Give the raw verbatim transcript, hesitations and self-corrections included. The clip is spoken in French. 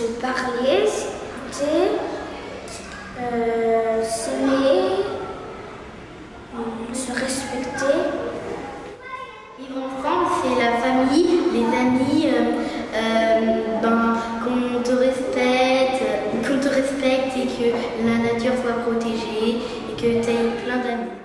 se parler, s'écouter, euh, s'aimer, se respecter. Vivre ensemble, c'est la famille, les amis, euh, euh, ben, qu'on te respecte, qu'on te respecte et que la nature soit protégée et que tu aies plein d'amis.